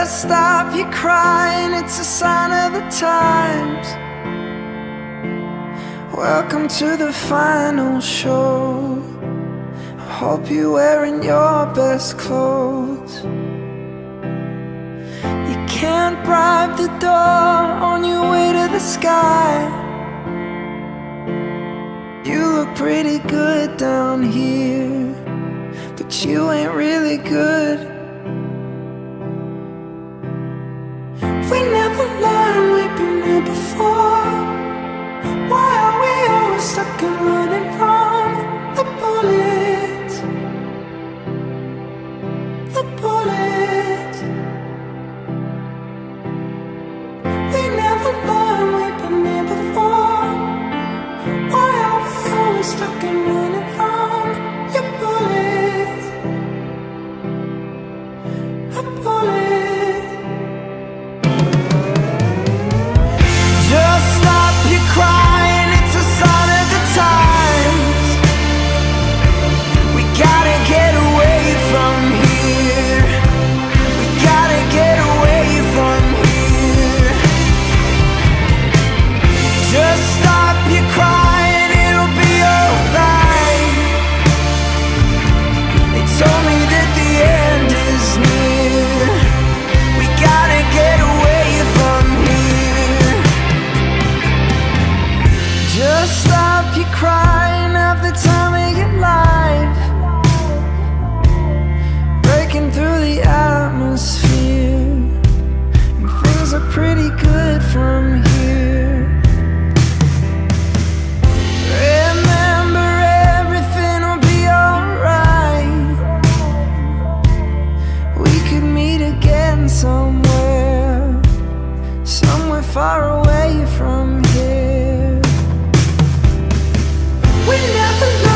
Just stop your crying, it's a sign of the times. Welcome to the final show. I hope you're wearing your best clothes. You can't bribe the door on your way to the sky. You look pretty good down here, but you ain't really good. We never learned, we've been here before. Why are we always stuck and running from the bullets? The bullets. We never learned, we've been here before. Why are we always stuck and running from your bullets? The bullets. Just stop your crying, it's a sign of the times. We gotta get away from here. We gotta get away from here. Just stop your crying, it'll be alright. They told me that the end is near. We gotta get away from here. Just stop your crying, have the time of your life. Breaking through the atmosphere, and things are pretty good from here. Remember, everything will be alright. We could meet again somewhere, somewhere far away from here. We never